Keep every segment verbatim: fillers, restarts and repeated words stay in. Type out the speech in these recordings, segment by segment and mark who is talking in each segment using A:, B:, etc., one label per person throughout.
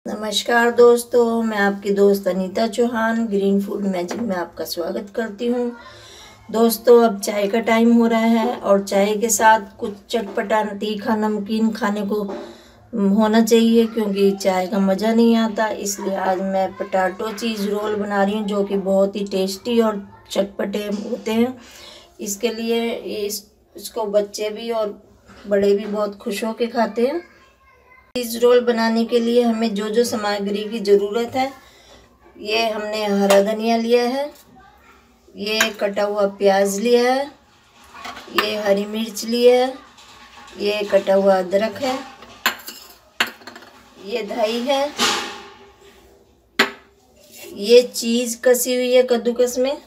A: नमस्कार दोस्तों, मैं आपकी दोस्त Anita Chauhan green food magic में आपका स्वागत करती हूँ। दोस्तों, अब चाय का टाइम हो रहा है और चाय के साथ कुछ चटपटा तीखा नमकीन खाने को होना चाहिए, क्योंकि चाय का मज़ा नहीं आता। इसलिए आज मैं पोटैटो चीज़ रोल बना रही हूँ, जो कि बहुत ही टेस्टी और चटपटे होते हैं। इसके लिए इस इसको बच्चे भी और बड़े भी बहुत खुश होकर खाते हैं। चीज़ रोल बनाने के लिए हमें जो जो सामग्री की ज़रूरत है, ये हमने हरा धनिया लिया है, ये कटा हुआ प्याज लिया है, ये हरी मिर्च लिया है, ये कटा हुआ अदरक है, ये दही है, ये चीज़ कसी हुई है कद्दूकस में,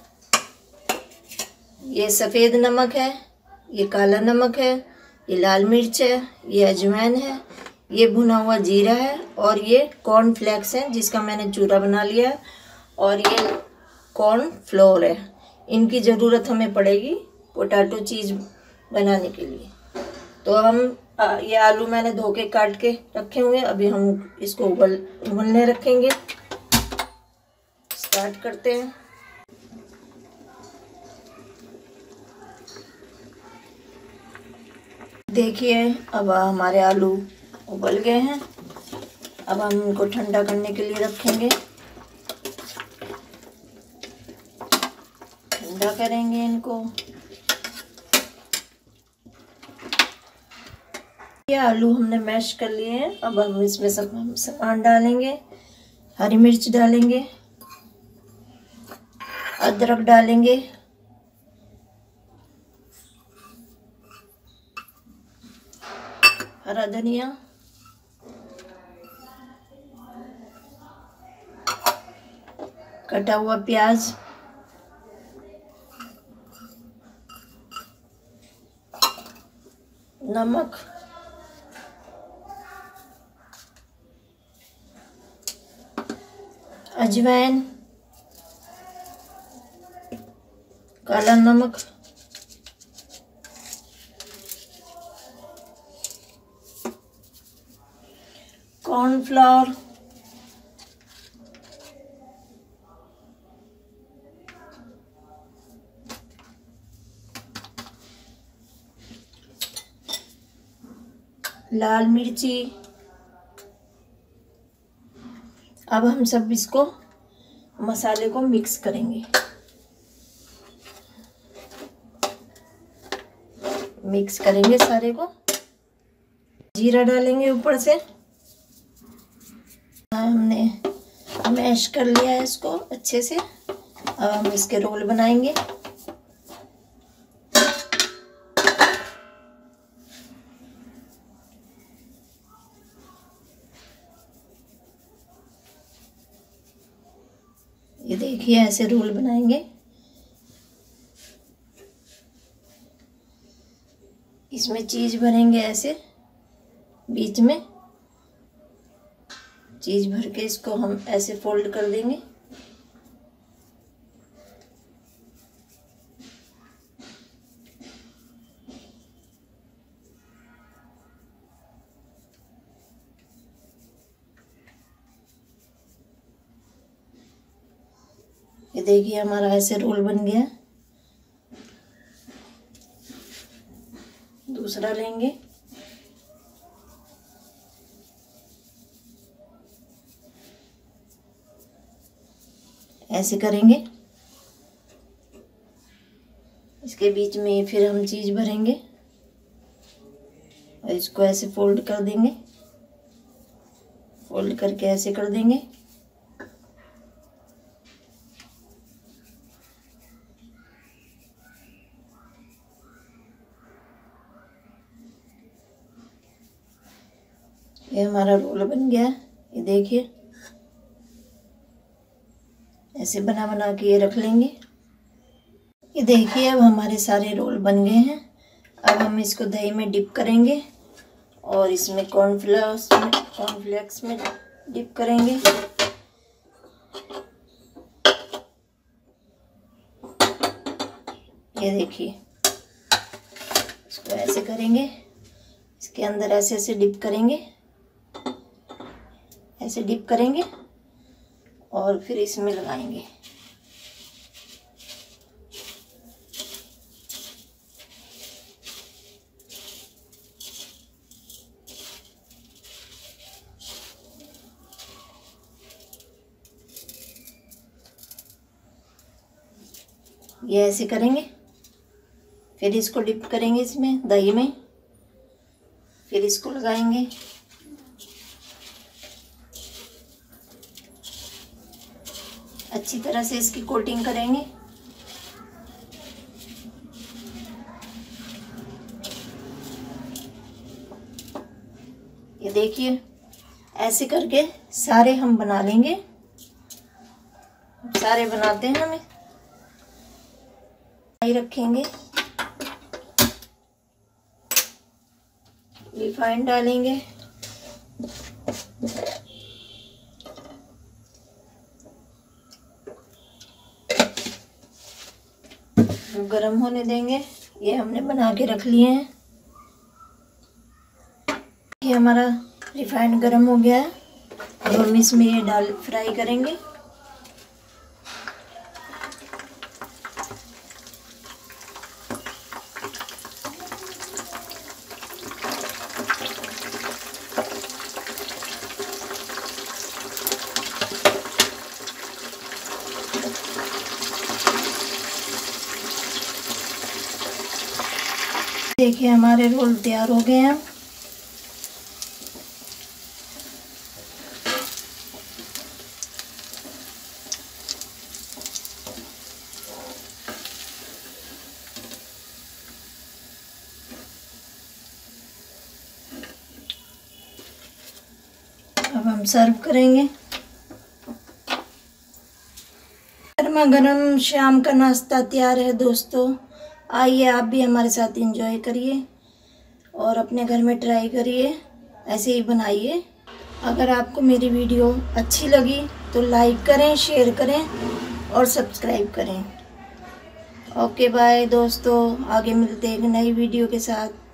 A: ये सफ़ेद नमक है, ये काला नमक है, ये लाल मिर्च है, ये अजवाइन है, ये भुना हुआ जीरा है, और ये कॉर्न फ्लेक्स है जिसका मैंने चूरा बना लिया है, और ये कॉर्न फ्लोर है। इनकी ज़रूरत हमें पड़ेगी पोटैटो चीज़ बनाने के लिए। तो हम ये आलू मैंने धो के काट के रखे हुए हैं, अभी हम इसको उबल उबलने रखेंगे। स्टार्ट करते हैं। देखिए, अब हमारे आलू उबल गए हैं। अब हम इनको ठंडा करने के लिए रखेंगे। ठंडा करेंगे इनको। ये आलू हमने मैश कर लिए हैं। अब हम इसमें सब सामान डालेंगे। हरी मिर्च डालेंगे, अदरक डालेंगे, हरा धनिया, कटा हुआ प्याज, नमक, अजवाइन, काला नमक, कॉर्नफ्लोर, लाल मिर्ची। अब हम सब इसको मसाले को मिक्स करेंगे। मिक्स करेंगे सारे को। जीरा डालेंगे ऊपर से। हमने मैश कर लिया है इसको अच्छे से। अब हम इसके रोल बनाएंगे। ये देखिए, ऐसे रोल बनाएंगे। इसमें चीज़ भरेंगे ऐसे बीच में। चीज़ भर के इसको हम ऐसे फोल्ड कर देंगे। ये देखिए, हमारा ऐसे रोल बन गया। दूसरा लेंगे। ऐसे करेंगे। इसके बीच में फिर हम चीज़ भरेंगे और इसको ऐसे फोल्ड कर देंगे। फोल्ड करके ऐसे कर देंगे। ये हमारा रोल बन गया। ये देखिए, ऐसे बना बना के ये रख लेंगे। ये देखिए, अब हमारे सारे रोल बन गए हैं। अब हम इसको दही में डिप करेंगे और इसमें कॉर्नफ्लेक्स में कॉर्नफ्लेक्स में डिप करेंगे। ये देखिए, इसको ऐसे करेंगे। इसके अंदर ऐसे ऐसे डिप करेंगे। ऐसे डिप करेंगे और फिर इसमें लगाएंगे। ये ऐसे करेंगे, फिर इसको डिप करेंगे इसमें दही में, फिर इसको लगाएंगे। अच्छी तरह से इसकी कोटिंग करेंगे। ये देखिए ऐसे करके सारे हम बना लेंगे। सारे बनाते हैं हमें रखेंगे, रिफाइंड डालेंगे, गरम होने देंगे। ये हमने बना के रख लिए हैं। ये हमारा रिफाइंड गरम हो गया है। अब हम इसमें ये डाल फ्राई करेंगे। देखिए हमारे रोल तैयार हो गए हैं। अब हम सर्व करेंगे। गर्मा गर्म शाम का नाश्ता तैयार है दोस्तों। आइए आप भी हमारे साथ एंजॉय करिए और अपने घर में ट्राई करिए, ऐसे ही बनाइए। अगर आपको मेरी वीडियो अच्छी लगी तो लाइक करें, शेयर करें और सब्सक्राइब करें। ओके बाय दोस्तों, आगे मिलते हैं एक नई वीडियो के साथ।